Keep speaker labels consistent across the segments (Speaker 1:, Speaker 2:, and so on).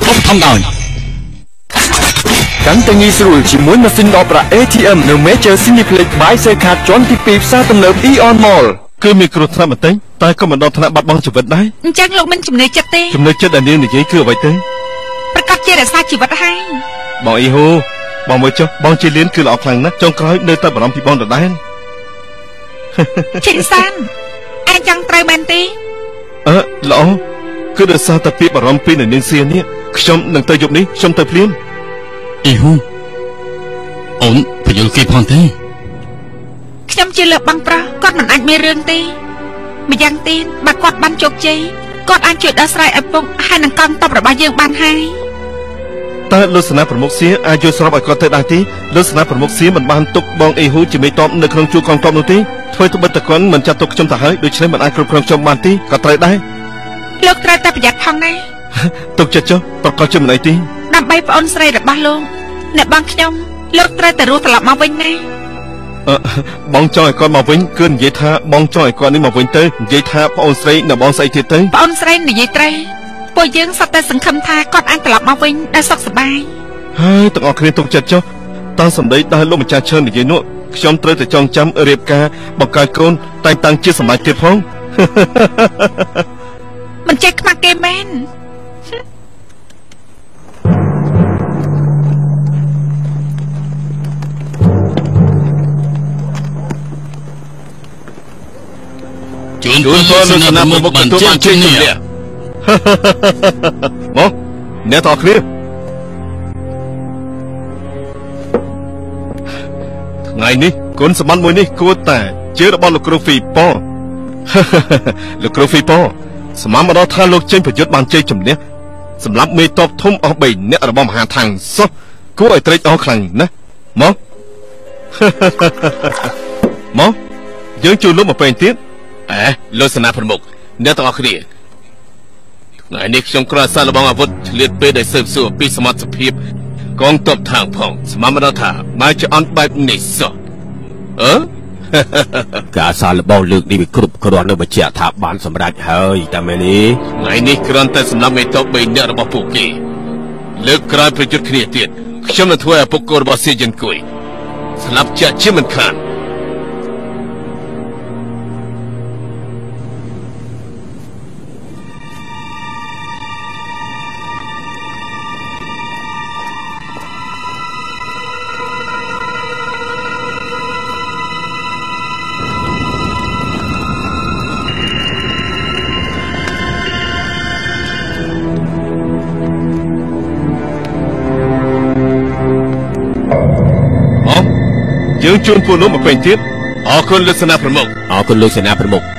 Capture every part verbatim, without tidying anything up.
Speaker 1: ឧបត្ថម្ភដោយកាន់តែងាយស្រួលជាមួយម៉ាស៊ីនដកប្រាក់ เอ ที เอ็ม នៅ Major Cineplex by Card ជាន់ទីពីរផ្សារទំនើប Eon Mall គឺមានគ្រោះថ្នាក់បន្តិចតែក៏មិនដល់ថ្នាក់បាត់បង់ជីវិតដែរ
Speaker 2: អញ្ចឹងលោកមិនជំនឿចិត្តទេ
Speaker 1: ជំនឿចិត្តដែលនាងនិយាយគឺអ្វីទេ
Speaker 2: ប្រកាសជារក្សាជីវិតហើយ
Speaker 1: បងអ៊ីហូបងមើលចុះបងជាលៀនគឺល្អខ្លាំងណាស់ចុងក្រោយនៅតែបារម្ភពីបងដដែល
Speaker 2: ឈិនសានអញចង់ត្រូវមែនទេ
Speaker 1: អឺល្អគឺដោយសារតែពាក្យបារម្ភពីនាងសៀននេះខ្ញុំនឹងទៅយប់នេះខ្ញុំទៅភ្លាម
Speaker 3: អ៊ីហូអូនបញ្យល់គេផងទេ
Speaker 2: ខ្ញុំជាលើកបាំងប្រោះគាត់មិនអាចមានរឿងទេម្យ៉ាងទៀតបើគាត់បានជោគជ័យគាត់អាចជួយដោះស្រាយឪពុកហើយនឹងកងទ័ពរបស់យើងបានហើយ
Speaker 1: តើលោកសេនាប្រមុខសៀអាចជួយស្របឲ្យគាត់ទៅដែរទេលោកសេនាប្រមុខសៀមិនបានទុកបងអ៊ីហូជាមេតបនៅក្នុងជួរកងទ័ពនោះទេធ្វើទៅបិទតកន់មិនចាត់ទុកខ្ញុំទៅហើយដូច្នេះមិនអាចគ្រប់គ្រងខ្ញុំបានទេក៏ត្រូវដែរ
Speaker 2: លោកត្រូវតែប្រយ័ត្នផងណា
Speaker 1: ទុកចិត្តចុះប្រកាសជាមិនអីទេ
Speaker 2: ដើម្បីប្អូនស្រីរបស់លោកអ្នកបងខ្ញុំលោកត្រូវតែរស់ត្រឡប់មកវិញណា
Speaker 1: អឺបងចង់ឲ្យគាត់មកវិញគឺនិយាយថាបងចង់ឲ្យគាត់នេះមកវិញទៅនិយាយថាប្អូនស្រីនៅបងស្អីទៀតទៅ
Speaker 2: ប្អូនស្រីនិយាយត្រូវពួកយើងសុទ្ធតែសង្ឃឹមថាគាត់អាចត្រឡប់មកវិញដោយសុខសប្បាយ
Speaker 1: ហើយទាំងអស់គ្នាទុកចិត្តចុះតាំងសម្ដីដល់លោកម្ចាស់ឈើនិយាយនោះខ្ញុំត្រូវតែចងចាំរៀបការបង្កើតកូនតែងតាំងជាសម្ដេចទៀតផង
Speaker 2: មិនចេះខ្មាស់គេមែន
Speaker 3: ជួនជួនលោកសេនាប្រមុខបានជើងជើងនេះ
Speaker 1: មកអ្នកតគ្នាថ្ងៃនេះគុណសម្បត្តិមួយនេះគួរតែជារបស់លោកគ្រូហ្វីប៉លោកគ្រូហ្វីប៉សម្រាប់មកដល់ថាលោកចេញប្រយុទ្ធបានជ័យជំនះសម្រាប់មេតបធំអស់បីអ្នករបស់មហាថាំងសោះគួរឲ្យត្រេកអរខ្លាំងណាស់មកមកយើងជួយលោកមកពេលទៀត
Speaker 3: អេលោកសេនាប្រមុខអ្នកទាំងអស់គ្នាថ្ងៃនេះខ្ញុំគ្រាន់សាកល្បងអាវុធឆ្លៀតពេលដែលស៊ើបសួរពីសមត្ថភាពកងទ័ពທາງផងស្មានមកដល់ថាបើជាអន់បែបនេះសោះអឺ
Speaker 4: ការសាកល្បងលើកនេះវាគ្រប់គ្រាន់នៅបញ្ជាក់ថាបានសម្រេចហើយតែមែនទេ
Speaker 3: ថ្ងៃនេះគ្រាន់តែសម្រាប់មេតបបីនាក់របស់ពួកគេលើកក្រោយប្រយុទ្ធគ្នាទៀតខ្ញុំនឹងធ្វើឲ្យពុកគោរបស់សៀយិនគួយស្លាប់ជាជាមិនខាន
Speaker 1: យើងជួនពួកលោកមកពេញទៀត
Speaker 3: អរគុណលោកសេនាប្រមុខ
Speaker 4: អរគុណលោកសេនាប្រមុខ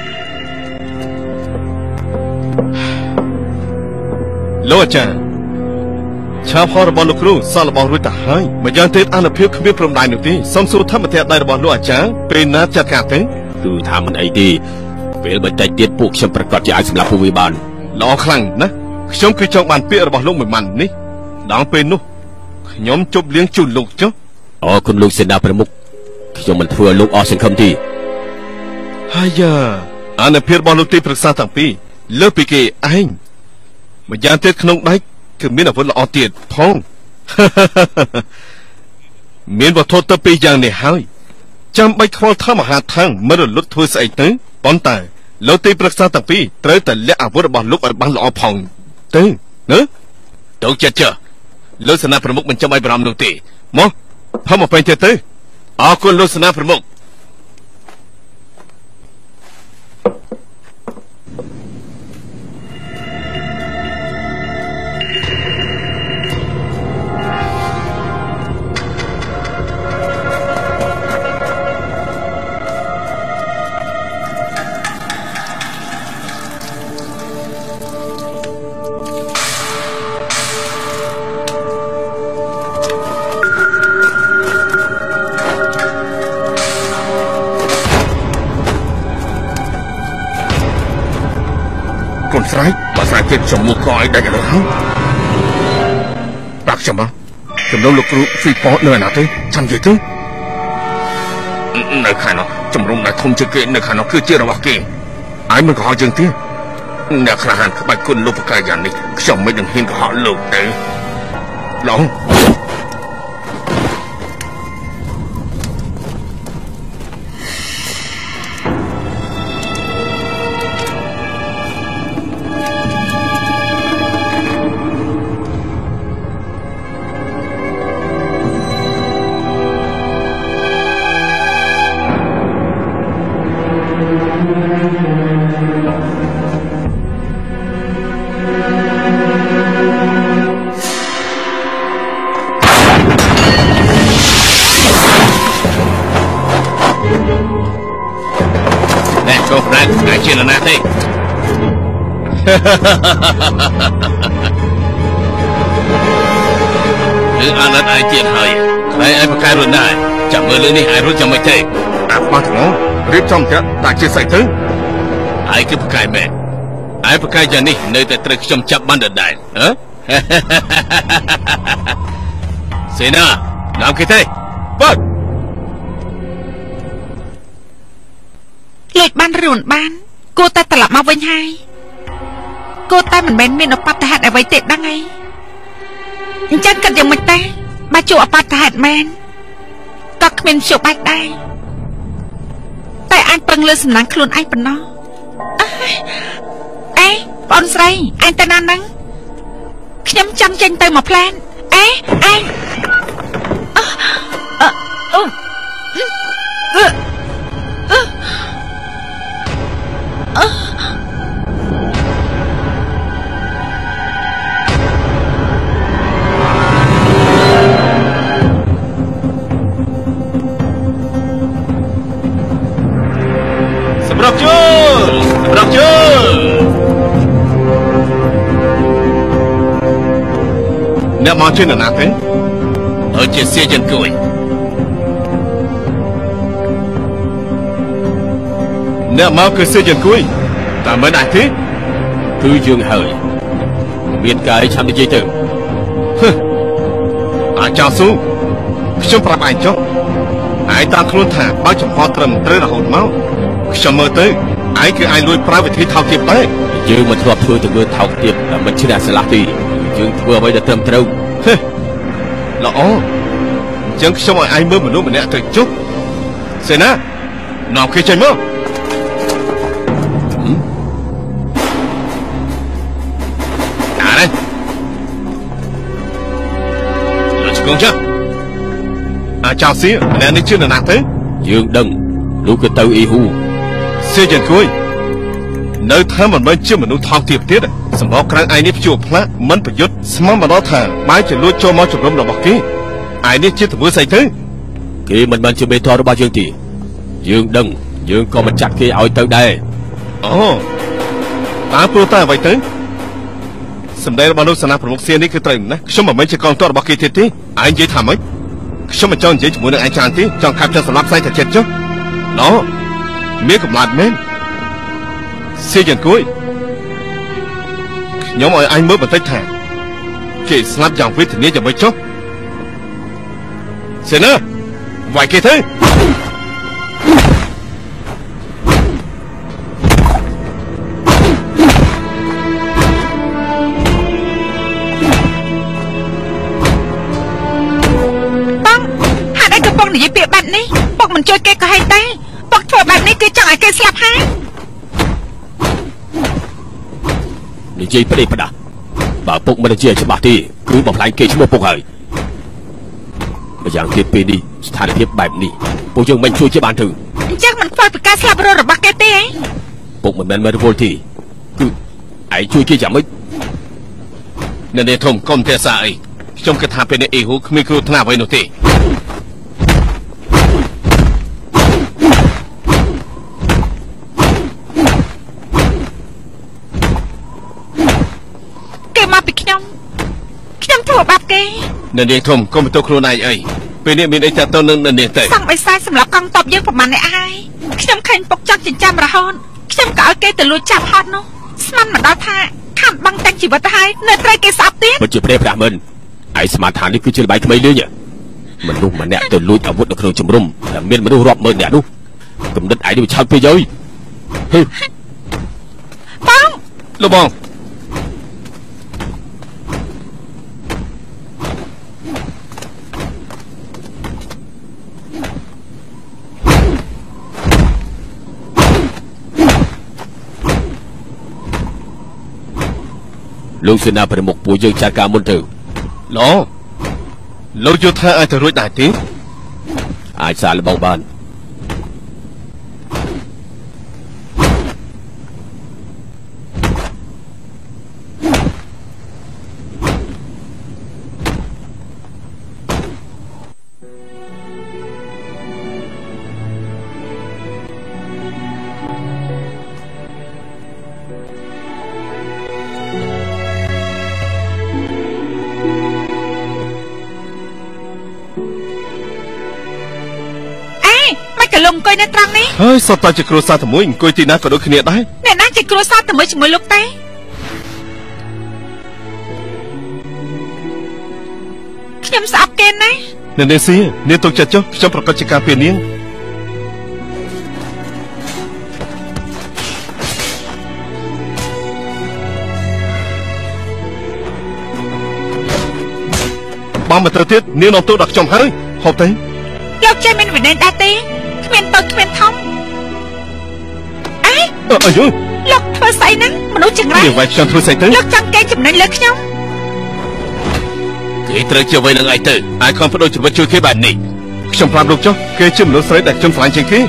Speaker 1: លោកអាចារ្យឆាបហោរបស់លោកគ្រូសាកល្បងរួចទៅហើយម្យ៉ាងទៀតអនុភាពគ្មានព្រំដែននោះទេសូមសួរធម្មតាដៃរបស់លោកអាចារ្យពេលណាចាត់ការទៅ
Speaker 4: គឺថាមិនអីទេពេលបន្តិចទៀតពួកខ្ញុំប្រកាសជាអាចសម្លាប់ពួកវាបាន
Speaker 1: ល្អខ្លាំងណាស់ខ្ញុំគឺចង់បានពាក្យរបស់លោកមួយម៉ាន់នេះដល់ពេលនោះខ្ញុំជប់លៀងជូនលោកចុះ
Speaker 4: អរគុណលោកសេនាប្រមុខខ្ញុំមិនធ្វើឲ្យលោកអស់សង្ឃឹមទេ
Speaker 1: ហើយយ៉ាអនុភាពរបស់លោកទីប្រឹក្សាទាំងពីរលើសពីគេឯងម្យ៉ាងទៀតក្នុងដៃគឺមានអាវុធល្អទៀតផងមានវត្ថុទៅពីរយ៉ាងនេះហើយចាំបាច់ខ្វល់ថាមហាថាំងមិនរលត់ធ្វើស្អីទៅប៉ុន្តែលោកទីប្រឹក្សាទាំងពីរត្រូវតែលាក់អាវុធរបស់លោកឲ្យបានល្អផងទៅណា
Speaker 3: ទៅចិត្តចុះលោកសេនាប្រមុខមិនចាំឲ្យបារម្ភនោះទេ
Speaker 1: មកផឹមមកពេញទៀតទៅ
Speaker 3: អរគុណលោកសេនាប្រមុខ
Speaker 1: ស្រ័យបើស្រ័យទៀតខ្ញុំមកកឲ្យដាច់ទៅហើយបាក់ខ្ញុំមកចំណងលោកគ្រូហ្វីប៉នៅណាទេចាំនិយាយទៅនៅខាងនោះជំរុំដែលធំជាងគេនៅខាងនោះគឺជារបស់គេឯងមិនក៏ហៅយើងទៀត
Speaker 3: អ្នកក្លាហានក្បាច់គុណលោកប្រកាយ៉ាងនេះខ្ញុំមិននឹងហ៊ានកុហកលោកទេឡងជាណាទេគឺអាណិតឯទៀតហើយខ្លែងឯប្រកែរួចដែរចាំមើលលើនេះឯរួចចាំមិនទេអាខ្មាស់ថ្ងរៀបចំចាក់តាជាស្អីទៅឯគឺប្រកែមែនឯប្រកែយ៉ាងនេះនៅតែត្រូវខ្ញុំចាប់បានដដែលហ៎សេនាណាមគេទេបើ
Speaker 2: លេចបានរួនបានគួរតែត្រឡប់មកវិញហើយគួរតែមិនមែនមានអបតហេតុអ្វីទេដឹងអីអញ្ចឹងគិតយ៉ាងម៉េចទេបើជួបអបតហេតុមែនក៏គ្មានជួបបាច់ដែរតែអាចពឹងលើសំណាងខ្លួនឯងប៉ុណ្ណោះអេបងស្រីឯងទៅណាហ្នឹងខ្ញុំចង់ចេញទៅមកផ្លានអេឯងអឺអឺអឺ
Speaker 3: សម្រាប់ជើងសម្រាប់ជើងអ្នកមកជួយនរណាទេអើជាសៀចិនគួយអ្នកមកគឺសៀចិនគួយតែមិនអាចទេ
Speaker 4: គឺយើងហើយមានកាយឆាំនិយាយទៅ
Speaker 3: អាចោស៊ូខ្ញុំប្រាប់ឯងចុះឯងតាមខ្លួនថាបើចំហត្រឹមត្រូវរហូតមកខ្ញុំមើលទៅឯងគឺឯងលួចប្រើវិធីថោកទាបដែរ
Speaker 4: យើងមិនធ្លាប់ធ្វើទៅមើលថោកទាបតែមិនឈ្នះឆ្លាស់ទេយើងធ្វើអ្វីដែលត្រឹមត្រូវ
Speaker 3: ល្អអញ្ចឹងខ្ញុំឲ្យឯងមើលមនុស្សម្នាក់ទៅចុះសេនានាំគេចេញមកអានេះលោកឆ្កងចាអាចោសៀម្នាក់នេះជឿនរណាទៅ
Speaker 4: យើងដឹងលោកក៏ទៅអ៊ីហ៊ូ
Speaker 3: សៀយ៉ាងគួយនៅថាមិនមែនជាមនុស្សថោកទាបទៀតសម្បកក្រៅឯនេះភ្ជួរផ្លាក់មិនប្រយុទ្ធស្មមមកដល់ថាបែរជាលួចចូលមកជំរំរបស់គេឯនេះជាទង្វើស្អីទៅ
Speaker 4: គេមិនបានជាមេធររបស់យើងទេយើងដឹងយើងក៏មិនចាត់គេឲ្យទៅដែរ
Speaker 3: អូតើព្រោះតែអ្វីទៅសម្ដីរបស់លោកសេនាប្រមុខសៀននេះគឺត្រូវណាស់ខ្ញុំមិនមែនជាកងទ័ពរបស់គេទៀតទេឯងនិយាយថាម៉េចខ្ញុំមិនចង់និយាយជាមួយនឹងឯងច្រើនទេចង់កាប់ចិត្តសម្លាប់ផ្សេងតែចិត្តចុះណូមានកំណត់មែនសៀយ៉ាងគួយខ្ញុំឲ្យឯងមើលបន្តិចថាគេស្លាប់យ៉ាងវេទនាយ៉ាងម៉េចចុះសេនាវាយគេទៅ
Speaker 2: និយាយពាក្យបែបនេះពុកមិនជួយគេក៏ហេតុតែពុកធ្វើបែបនេះគឺចង់ឲ្យគេស្លាប់ហើយ
Speaker 4: និយាយប្រេប្រដាបើពុកមិននិយាយច្បាស់ទេគឺបំផ្លាញគេឈ្មោះពុកហើយម្យ៉ាងទៀតពេលនេះស្ថានភាពបែបនេះពួកយើងមិនជួយជាបានទៅ
Speaker 2: អញ្ចឹងមិនខ្វល់ពីការស្លាប់រស់របស់គេទេហ៎
Speaker 4: ពុកមិនមែនមករវល់ទេគឺឯងជួយគេយ៉ាងម៉េច
Speaker 3: នៅនេះធំកុំទេសាអីខ្ញុំគិតថាពេលនេះអ៊ីហ៊ូគ្មានគ្រោះថ្នាក់អ្វីនោះទេនៅនាងធំកុំបន្ទោសខ្លួនឯងអីពេលនេះមានអីចាត់ទៅនឹងនៅនាងទៅ
Speaker 2: សង្ឃបិសាចសម្រាប់កងទ័ពយើងប្រមាណអ្នកហើយខ្ញុំឃើញពុកចង់ចិញ្ចាំរហូតខ្ញុំក៏ឲ្យគេទៅលួចចាប់ហត់នោះស្មានមិនដល់ថាខាត់បាំងទាំងជីវិតហើយនៅត្រូវគេស្អប់ទៀត
Speaker 4: ពិតជាព្រះប្រាមិនឯស្មារតីនេះគឺជាល្បែងក្មេងលេងមនុស្សម្នាក់ទៅលួចអាវុធនៅក្នុងជំរំតែមានមនុស្សរាប់ម៉ឺននាក់នោះគំនិតឯងនេះវាឆោតពេកហើយ
Speaker 2: បង
Speaker 3: លោកបង
Speaker 4: លោកសេនាប្រមុខពួកយើងចាត់ការមុនទៅ
Speaker 3: ឡលោកយល់ថាអាចទៅរួចដែរទេ
Speaker 4: អាចសាកល្បងបាន
Speaker 2: អង្គុយនៅត្រង់នេះ
Speaker 1: ហើយសតតែជាគ្រួសារតែមួយអង្គុយទីណាក៏ដូចគ្នាដែរ
Speaker 2: អ្នកណាជាគ្រួសារតែមួយជាមួយលោកទេខ្ញុំស្អប់គេណាស់
Speaker 1: អ្នកនាងសៀនាងទុកចិត្តចុះខ្ញុំប្រកាសជាការពារនាងបងមកទៅទៀតនាងនាំទូដល់ខ្ញុំហើយហូបទៅ
Speaker 2: លោកចេះមានវិន័យដែរទេគ្មានតូចគ្មានធំអេ
Speaker 1: អាយុ
Speaker 2: លោកធ្វើស្អីហ្នឹងមនុស្សចង្រៃ
Speaker 1: វាយខ្ញុំធ្វើស្អីទៅ
Speaker 2: លោកចង់កេងចំណេញលើខ្ញុំ
Speaker 3: គេត្រូវជាអ្វីនឹងឯងទៅអាចខំបដូរជីវិតជួយគេបែបនេះ
Speaker 1: ខ្ញុំប្រាប់លោកចុះគេជាមនុស្សស្រីដែលខ្ញុំស្រឡាញ់ជាងគេ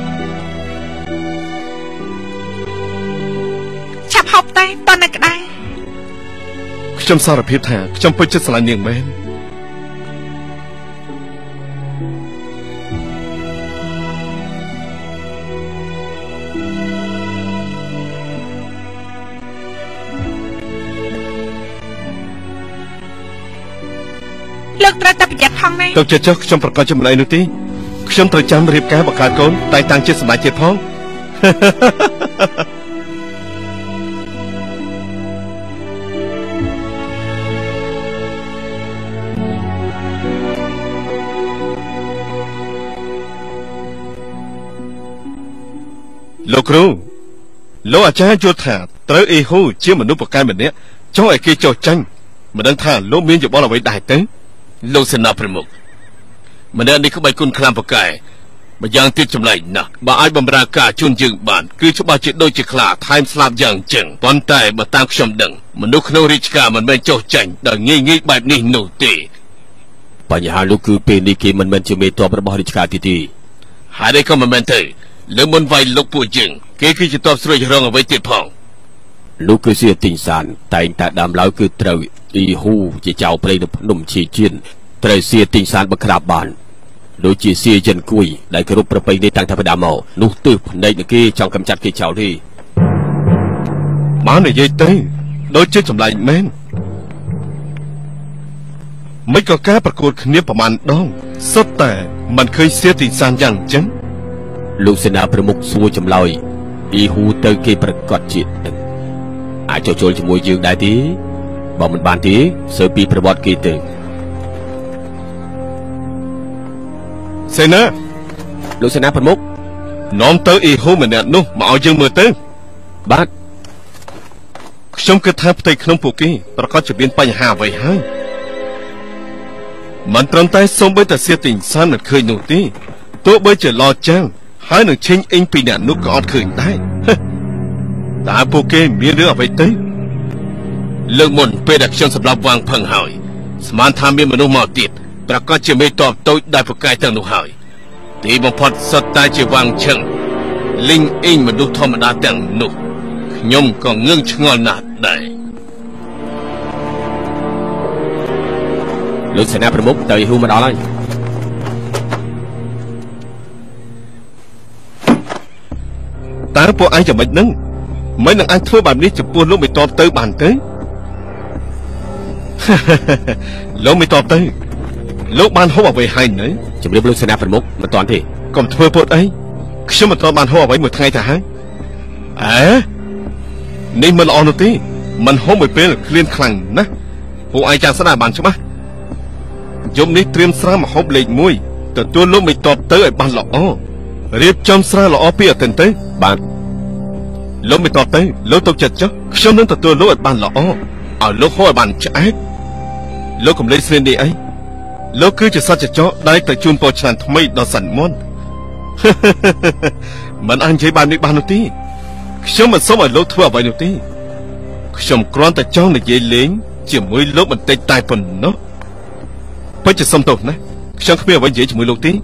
Speaker 2: ឆាប់ហូបតែតនៅក្តៅ
Speaker 1: ខ្ញុំសារភាពថាខ្ញុំពិតជាស្រឡាញ់នាងមែន
Speaker 2: លោកត្រូវតែប្រយ័ត្នផងណា
Speaker 1: ទៅចុះចុះខ្ញុំប្រកាសជាមិនអីនោះទេខ្ញុំត្រូវចាំរៀបការបង្កើតកូនតែតាំងជាសម្ដេចទៀតផងលោកគ្រូលោកអាចារ្យយល់ថាត្រូវអេហ៊ូជាមនុស្សប្រកែម្នាក់ចង់ឲ្យគេចោះចាញ់មិនដឹងថាលោកមានយោបល់អ្វីដែរទេ
Speaker 3: លោកសេនាប្រមុខម្នាក់នេះក្បាច់គុណខ្លាំងប្រកែម្យ៉ាងទៀតចម្លែកណាស់បើអាចបម្រើការជូនយើងបានគឺច្បាស់ជាដូចជាខ្លាថែមស្លាប់យ៉ាងចឹងប៉ុន្តែបើតាមខ្ញុំដឹងមនុស្សក្នុងរាជការមិនមែនចោះចាញ់ដោយងាយងាយបែបនេះនោះទេ
Speaker 4: បញ្ហាលោកគឺពេលនេះគេមិនមែនជាមេទ័ពរបស់រាជការទេទេ
Speaker 3: ហើយនេះក៏មិនមែនទេលើមុនវាយលោកពួកយើងគេគឺជាទ័ពស្រួយរងអ្វីទៀតផង
Speaker 4: លោកគឺសៀទីងសានតែងតែដើមឡើយគឺត្រូវអ៊ីហ៊ូជាចៅព្រៃនៅភ្នំឈីជៀនត្រូវសៀទីងសានបក្រាបបានដូចជាសៀចិនគួយដែលគោរពប្រពៃណីតាំងតែពីដើមមកនោះទើបភ្នែកគេចង់កម្ចាត់គេចោលទេ
Speaker 1: បាននិយាយទៅដូចជាចម្លែកមែនមិនក៏ការប្រកួតគ្នាប្រមាណដងសុទ្ធតែមិនឃើញសៀទីងសានយ៉ាងអញ្ចឹង
Speaker 4: លោកសេនាប្រមុខសួរចម្លើយអ៊ីហ៊ូទៅគេប្រកាសជាដឹងអាចចូលចូលជាមួយយើងដែរទេបើមិនបានទេសើពីប្រវត្តិគេទៅ
Speaker 1: សេនា
Speaker 4: លោកសេនាប្រមុខ
Speaker 1: នាំទៅអ៊ីហ៊ូម្នាក់នោះមកឲ្យយើងមើលទៅ
Speaker 4: បាទ
Speaker 1: ខ្ញុំគិតថាផ្ទៃក្នុងពួកគេប្រកាសជាមានបញ្ហាអ្វីហើយមិនត្រឹមតែសូម្បីតែសៀទីងសានមិនឃើញនោះទេទោះបីជាឡចាំងហើយនឹងឈិញអ៊ីងពីអ្នកនោះក៏អត់ឃើញដែរតើពួកគេមានរឿងអ្វីទៅ
Speaker 3: លើកមុនពេលដែលខ្ញុំសម្រាប់វ៉ាងផឹងហើយស្មានថាមានមនុស្សមកទៀតប្រកាសជាមេតបតូចដែលប្រកាយទាំងនោះហើយទីបំផុតសុទ្ធតែជាវ៉ាងឈឹងលីងអ៊ីងមនុស្សធម្មតាទាំងនោះខ្ញុំក៏ងឿងឆ្ងល់ណាស់ដែរ
Speaker 4: លោកសេនាប្រមុខទៅហ៊ូមកដល់ហើយ
Speaker 1: តើពួកឯងយ៉ាងម៉េចនឹងមិននឹងអាចធ្វើបែបនេះចំពោះលោកមេតបទៅបានទេលោកមេតបទៅលោកបានហូបអ្វីហើយនៅ
Speaker 4: ជំរាបលោកសេនាប្រមុខមិនតាន់ទេ
Speaker 1: កុំធ្វើពុតអីខ្ញុំមិនទាន់បានហូបអ្វីមួយថ្ងៃទៅហើយអេនេះមិនល្អនោះទេមិនហូបមួយពេលឃ្លានខ្លាំងណាស់ពួកឯងចាំស្ដាប់បានច្បាស់យប់នេះត្រៀមស្រាម្ហូបលេខមួយទទួលលោកមេតបទៅឲ្យបានល្អរៀបចំស្រាល្អពីអតិនទៅ
Speaker 4: បាទ
Speaker 1: លោកមិនតបទៅលោកទុកចិត្តចុះខ្ញុំនឹងទទួលលោកឲ្យបានល្អឲ្យលោកហៅឲ្យបានឆ្អែតលោកកុំលេងស្រីនេះអីលោកគឺជាសត្វចចកដែលទៅជូនពរឆ្នាំថ្មីដល់សិនមុនមិនអញ្ជើញបាននេះបាននោះទេខ្ញុំមិនសូមឲ្យលោកធ្វើអ្វីនោះទេខ្ញុំគ្រាន់តែចង់និយាយលេងជាមួយលោកបន្តិចតែប៉ុណ្ណោះពិតជាសុំទោសណាខ្ញុំគ្មានអ្វីនិយាយជាមួយលោកទេ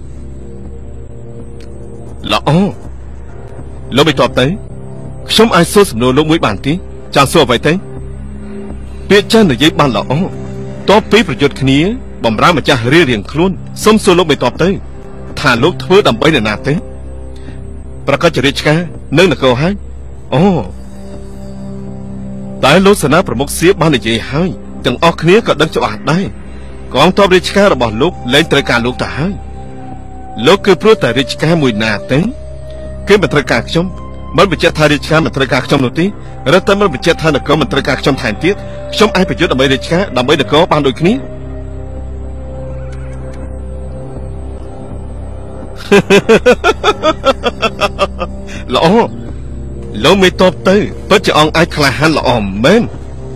Speaker 1: ល្អលោកមិនតបទៅខ្ញុំអាចសួរសំណួរលោកមួយបានទេចង់សួរអ្វីទៅពាក្យចាស់និយាយបានល្អតបពីប្រយុទ្ធគ្នាបំរើម្ចាស់រៀងរៀងខ្លួនសុំសួរលោកមិនតបទៅថាលោកធ្វើដើម្បីនរណាទេប្រកាសជារាជការនៅនគរហើយអូតែលោកសេនាប្រមុខសៀបបាននិយាយហើយទាំងអស់គ្នាក៏ដឹងច្បាស់ដែរកងទ័ពរាជការរបស់លោកលែងត្រូវការលោកទៅហើយលោកគឺព្រោះតែរាជការមួយណាទេគេមិនត្រូវការខ្ញុំមិនបញ្ជាក់ថារាជការមិនត្រូវការខ្ញុំនោះទេរឹតតែមិនបញ្ជាក់ថានគរមិនត្រូវការខ្ញុំថែមទៀតខ្ញុំអាចប្រយុទ្ធដើម្បីរាជការដើម្បីនគរបានដូចគ្នាល្អលោកមេតបទៅពិតជាអង្គអាចក្លាហានល្អមែន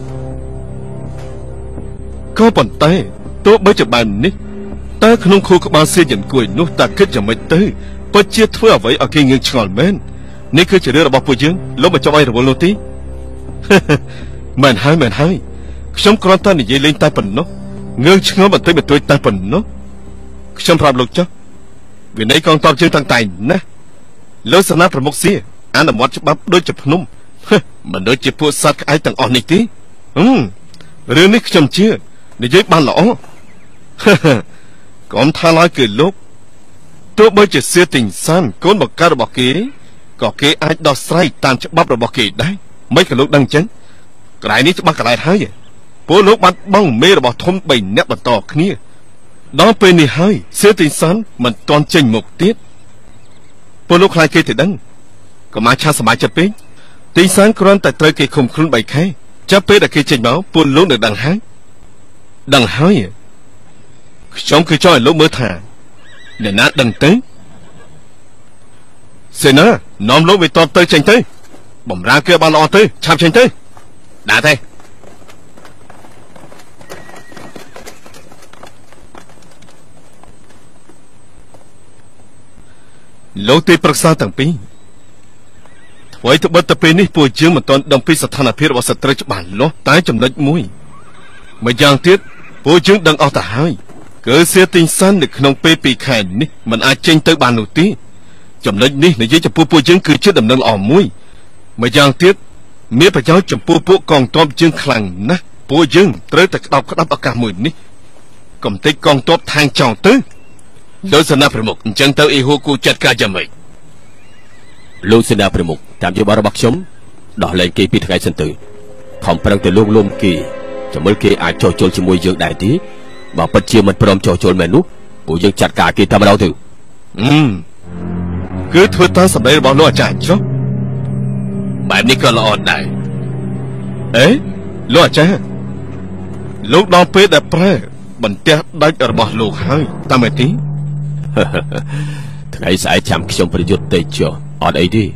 Speaker 1: ក៏ប៉ុន្តែទោះបីជាបែបនេះតើក្នុងខួរក្បាលសៀយិនគួយនោះតើគិតយ៉ាងម៉េចទៅពិតជាធ្វើអ្វីឲ្យគេងឿងឆ្ងល់មែននេះគឺជារឿងរបស់ពួកយើងលោកមិនចង់ឲ្យរវល់នោះទេមែនហើយមែនហើយខ្ញុំគ្រាន់តែនិយាយលេងតែប៉ុណ្ណោះងឿងឆ្ងល់បន្តិចបន្តួចតែប៉ុណ្ណោះខ្ញុំប្រាប់លោកចុះវិន័យកងទ័ពយើងតាំងតែណាលោកសេនាប្រមុខសៀអនុវត្តច្បាប់ដូចជាភ្នំមិនដូចជាពួកសត្វក្អែកទាំងអស់នេះទេហឹមរឿងនេះខ្ញុំជឿនិយាយបានល្អកុំថាឡើយគឺលោកទោះបីជាសៀទីងសានកូនបង្កើតរបស់គេក៏គេអាចដោះស្រាយតាមច្បាប់របស់គេដែរមិនក៏លោកដឹងអញ្ចឹងកន្លែងនេះច្បាស់កន្លែងហើយពួកលោកបាត់បង់មេរបស់ធំបីអ្នកបន្តគ្នាដល់ពេលនេះហើយសៀទីងសានមិនទាន់ចេញមុខទៀតពួកលោកខ្លាចគេទៅដឹងកុំអាចឆាសមាជិកពេកទីងសានគ្រាន់តែត្រូវគេឃុំខ្លួនបីខែចាប់ពេលដែលគេចេញមកពួកលោកនឹងដឹងហើយដឹងហើយខ្ញុំគឺចង់ឲ្យលោកមើលថាអ្នកណាដឹងទៅសេនានាំលោកវិតបទៅចេញទៅបំរើគេបានល្អទៅឆាប់ចេញទៅដាក់ទេលោកទីប្រឹក្សាទាំងពីរធ្វើឲ្យត្បិតតែពេលនេះពួកយើងមិនទាន់ដឹងពីស្ថានភាពរបស់ស្ត្រីច្បាស់លាស់តែចំណុចមួយម្យ៉ាងទៀតពួកយើងដឹងអស់ទៅហើយគឺសៀទីងសាននៅក្នុងពេលពីរខែនេះមិនអាចចេញទៅបាននោះទេចំណុចនេះនិយាយចំពោះពួកយើងគឺជាដំណឹងល្អមួយម្យ៉ាងទៀតមានប្រយោជន៍ចំពោះពួកកងទ័ពយើងខ្លាំងណាស់ពួកយើងត្រូវតែក្តោបក្តាប់ឱកាសមួយនេះកុំតិចកងទ័ពທາງចောင်းទៅលោកសេនាប្រមុខអញ្ចឹងទៅអ៊ីហ៊ូគូចាត់ការយ៉ាងម៉េច
Speaker 4: លោកសេនាប្រមុខតាមយោបល់របស់ខ្ញុំដោះលែងគេពីថ្ងៃសិនទៅខំប្រឹងទៅលួងលោមគេចាំមើលគេអាចចោះចូលជាមួយយើងដែរទេបើពិតជាមិនព្រមចោះចូលមែននោះពួកយើងចាត់ការគេតែម្ដងទៅ
Speaker 1: អឺគឺធ្វើតាមសម្ដីរបស់លោកអាចារ្យចុះ
Speaker 3: បែបនេះក៏ល្អដែរ
Speaker 1: អេលោកអាចារ្យលោកដល់ពេលដែលប្រែបន្ទះដាច់របស់លោកហើយតាមមែនទេ
Speaker 4: ថ្ងៃស្អែកចាំខ្ញុំប្រយុទ្ធទៅចុះអត់អីទេ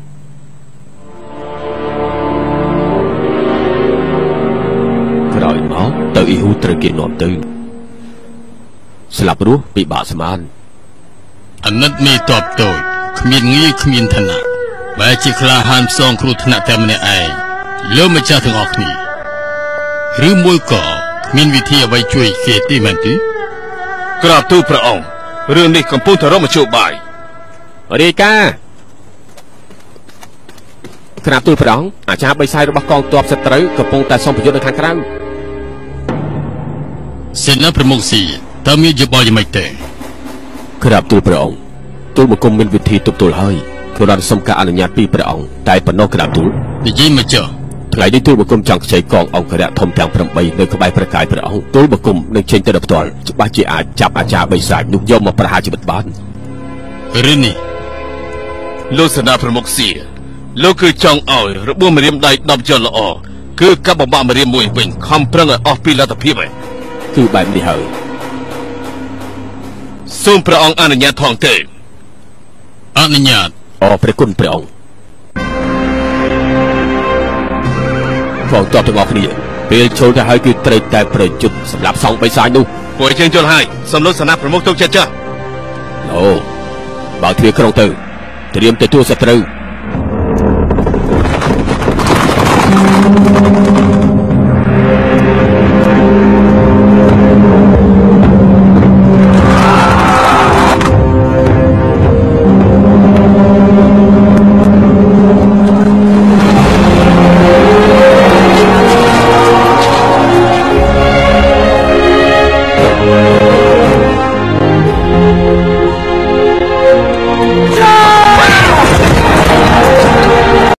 Speaker 4: ក្រោយមកទៅអ៊ីហ៊ូត្រូវគេនាំទៅស្លាប់រស់ពិបាកស្មាន
Speaker 3: អាណិតមេតបតូចគ្មានងារគ្មានឋានៈបែរជាក្លាហានផ្សងគ្រោះថ្នាក់តែម្នាក់ឯងលើម្ចាស់ទាំងអស់គ្នាឬមួយក៏គ្មានវិធីអ្វីជួយគេទេមែនទេ
Speaker 1: ក្រាបទូលព្រះអង្គរឿងនេះកំពុងតែរកមធ្យោបាយ
Speaker 4: រាយការណ៍ក្រាបទូលព្រះអង្គអាចារ្យបិសាយរបស់កងទ័ពសត្រូវកំពុងតែសម្ពយុទ្ធនៅខាងក្រៅ
Speaker 3: សេនាប្រមុខស៊ីតើមានយោបល់យ៉ាងម៉េចទេ
Speaker 4: ក្រាបទូលព្រះអង្គទូលបង្គំមានវិធីទប់ទល់ហើយគ្រាន់សុំការអនុញ្ញាតពីព្រះអង្គតែប៉ុណ្ណោះក្រាបទូល
Speaker 3: និយាយមកចុះ
Speaker 4: ថ្ងៃនេះទូលបង្គំចង់ខ្ចីកងអង្គរៈធំទាំងប្រាំបីនៅក្បែរព្រះកាយព្រះអង្គទូលបង្គំនឹងចេញទៅដល់ផ្ទាល់ច្បាស់ជាអាចចាប់អាចារ្យបិសាចនោះយកមកប្រហារជីវិតបាន
Speaker 3: រឿងនេះ
Speaker 1: លោកសេនាប្រមុខសៀលោកគឺចង់ឲ្យរបួសម្រាមដៃដប់យល់ល្អគឺកាប់បំបាក់ម្រាមមួយវិញខំប្រឹងឲ្យអស់ពីលទ្ធភាពឯង
Speaker 4: គឺបែបនេះហើយ
Speaker 1: សូមព្រះអង្គអនុញ្ញាតផងទេ
Speaker 3: អនុញ្ញាត
Speaker 4: អរព្រះគុណព្រះអង្គកងទ័ពទាំងអស់គ្នាពេលចូលទៅហើយគឺត្រូវតែប្រយុទ្ធសម្រាប់សង់បិសាចនោះ
Speaker 3: ពួកយើងយល់ហើយសូមលោកសេនាប្រមុខទុកចិត្តចុះ
Speaker 4: អូបើទ្វារក្រុងទៅត្រៀមទទួលសត្រូវ